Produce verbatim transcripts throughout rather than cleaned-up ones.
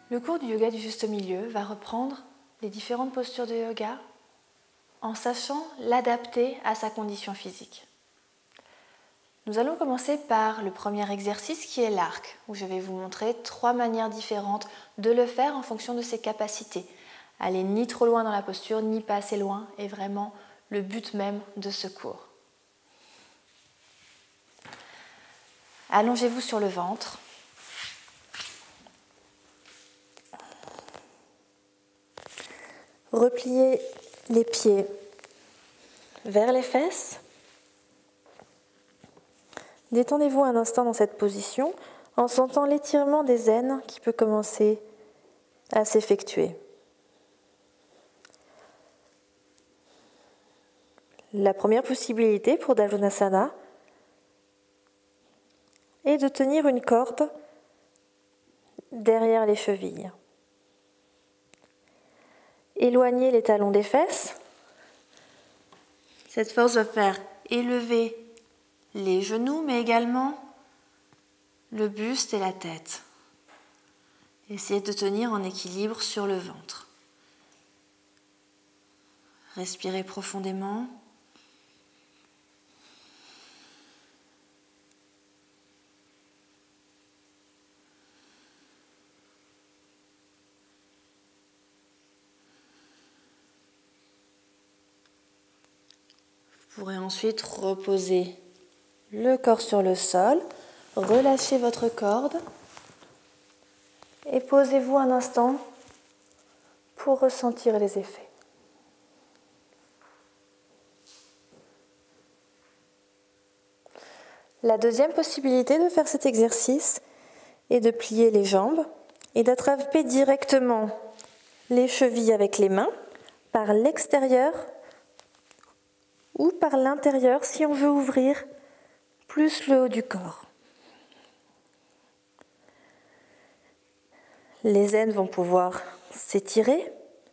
Le cours du yoga du juste milieu va reprendre les différentes postures de yoga en sachant l'adapter à sa condition physique. Nous allons commencer par le premier exercice qui est l'arc, où je vais vous montrer trois manières différentes de le faire en fonction de ses capacités. Aller ni trop loin dans la posture, ni pas assez loin, est vraiment le but même de ce cours. Allongez-vous sur le ventre. Repliez les pieds vers les fesses. Détendez-vous un instant dans cette position en sentant l'étirement des aines qui peut commencer à s'effectuer. La première possibilité pour Dhanurasana est de tenir une corde derrière les chevilles. Éloignez les talons des fesses. Cette force va faire élever les genoux, mais également le buste et la tête. Essayez de tenir en équilibre sur le ventre. Respirez profondément. Vous pourrez ensuite reposer le corps sur le sol, relâchez votre corde et posez-vous un instant pour ressentir les effets. La deuxième possibilité de faire cet exercice est de plier les jambes et d'attraper directement les chevilles avec les mains par l'extérieur ou par l'intérieur si on veut ouvrir plus le haut du corps. Les aines vont pouvoir s'étirer.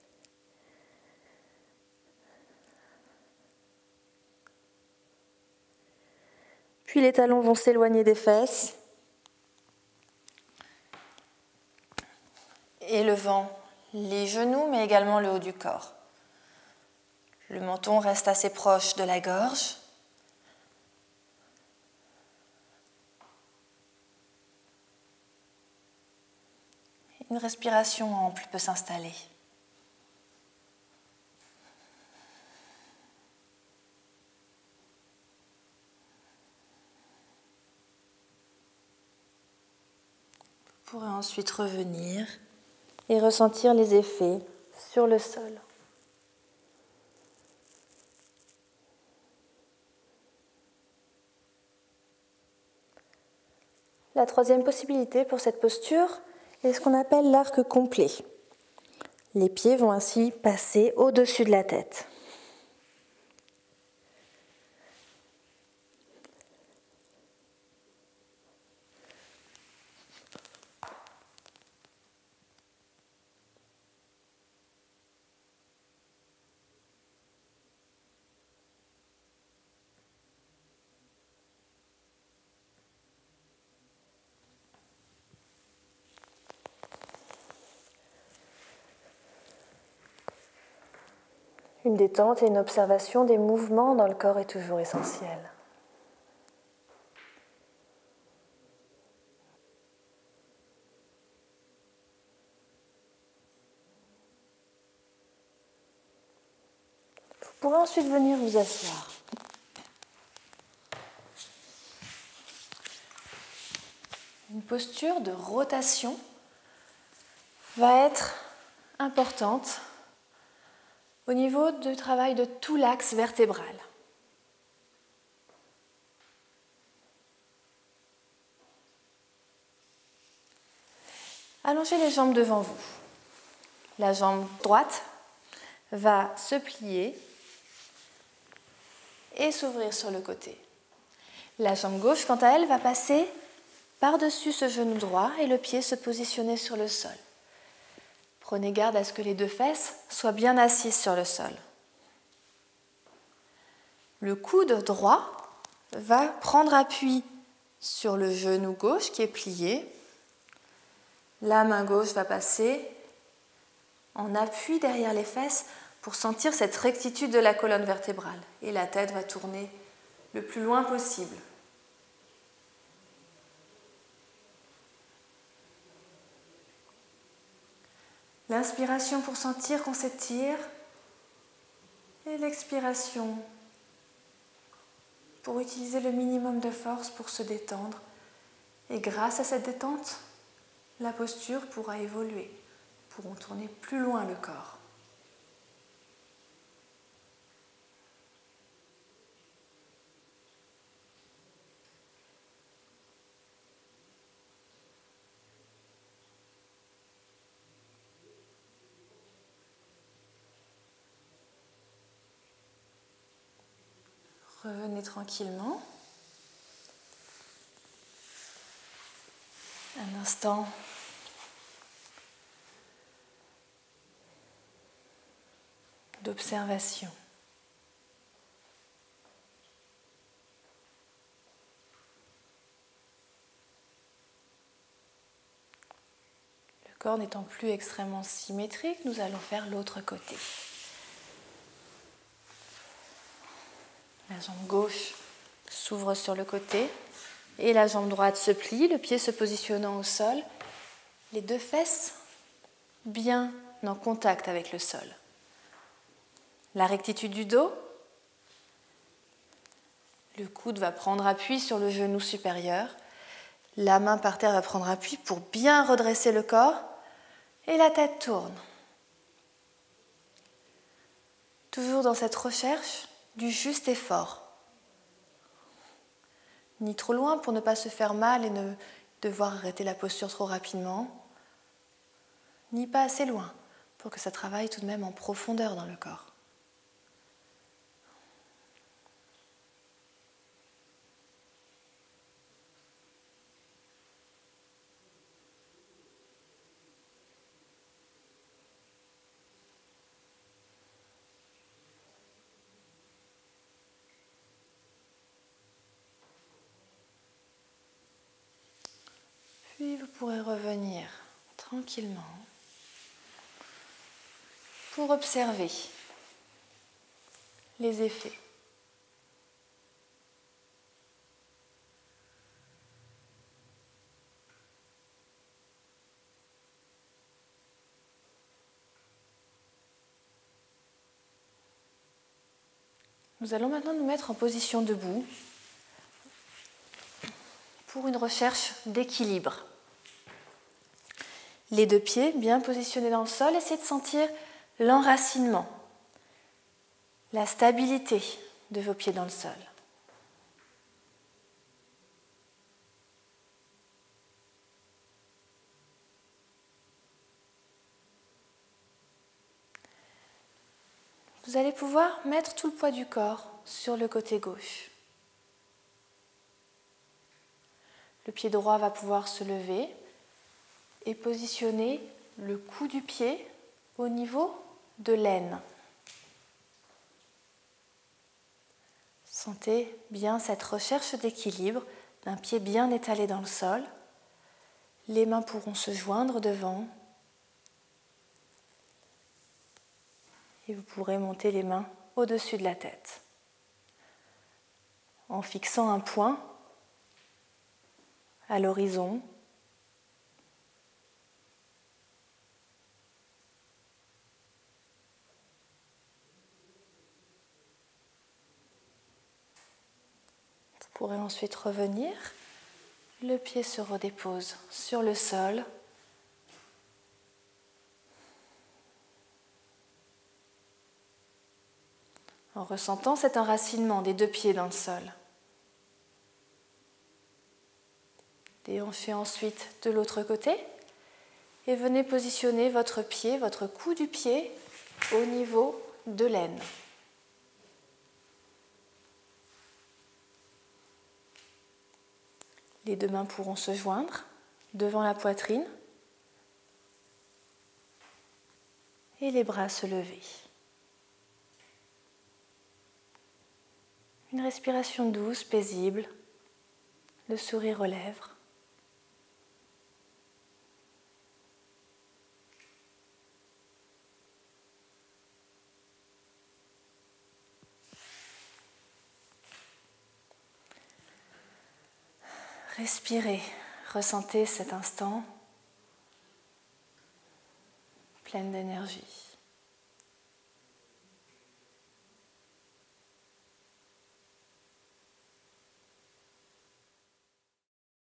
Puis les talons vont s'éloigner des fesses. Élevant les genoux, mais également le haut du corps. Le menton reste assez proche de la gorge. Une respiration ample peut s'installer. Vous pourrez ensuite revenir et ressentir les effets sur le sol. La troisième possibilité pour cette posture est ce qu'on appelle l'arc complet. Les pieds vont ainsi passer au-dessus de la tête. Une détente et une observation des mouvements dans le corps est toujours essentielle. Vous pourrez ensuite venir vous asseoir. Une posture de rotation va être importante au niveau du travail de tout l'axe vertébral. Allongez les jambes devant vous. La jambe droite va se plier et s'ouvrir sur le côté. La jambe gauche, quant à elle, va passer par-dessus ce genou droit et le pied se positionner sur le sol. Prenez garde à ce que les deux fesses soient bien assises sur le sol. Le coude droit va prendre appui sur le genou gauche qui est plié. La main gauche va passer en appui derrière les fesses pour sentir cette rectitude de la colonne vertébrale. Et la tête va tourner le plus loin possible. L'inspiration pour sentir qu'on s'étire et l'expiration pour utiliser le minimum de force pour se détendre. Et grâce à cette détente, la posture pourra évoluer. Nous pourrons tourner plus loin le corps. Revenez tranquillement. Un instant. D'observation. Le corps n'étant plus extrêmement symétrique, nous allons faire l'autre côté. La jambe gauche s'ouvre sur le côté et la jambe droite se plie, le pied se positionnant au sol, les deux fesses bien en contact avec le sol. La rectitude du dos, le coude va prendre appui sur le genou supérieur, la main par terre va prendre appui pour bien redresser le corps et la tête tourne. Toujours dans cette recherche du juste effort. Ni trop loin pour ne pas se faire mal et ne devoir arrêter la posture trop rapidement, ni pas assez loin pour que ça travaille tout de même en profondeur dans le corps. Puis vous pourrez revenir tranquillement pour observer les effets. Nous allons maintenant nous mettre en position debout pour une recherche d'équilibre. Les deux pieds bien positionnés dans le sol, essayez de sentir l'enracinement, la stabilité de vos pieds dans le sol. Vous allez pouvoir mettre tout le poids du corps sur le côté gauche. Le pied droit va pouvoir se lever et positionner le cou du pied au niveau de l'aine. Sentez bien cette recherche d'équilibre d'un pied bien étalé dans le sol. Les mains pourront se joindre devant et vous pourrez monter les mains au-dessus de la tête en fixant un point à l'horizon. Vous pourrez ensuite revenir. Le pied se redépose sur le sol. En ressentant cet enracinement des deux pieds dans le sol. Déhanchez ensuite de l'autre côté et venez positionner votre pied, votre cou du pied au niveau de l'aine. Les deux mains pourront se joindre devant la poitrine et les bras se lever. Une respiration douce, paisible, le sourire aux lèvres. Respirez, ressentez cet instant plein d'énergie.